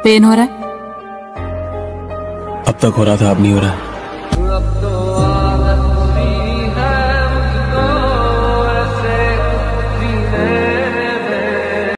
Pen हो रहा है? अब तक हो रहा था, अब नहीं हो रहा है।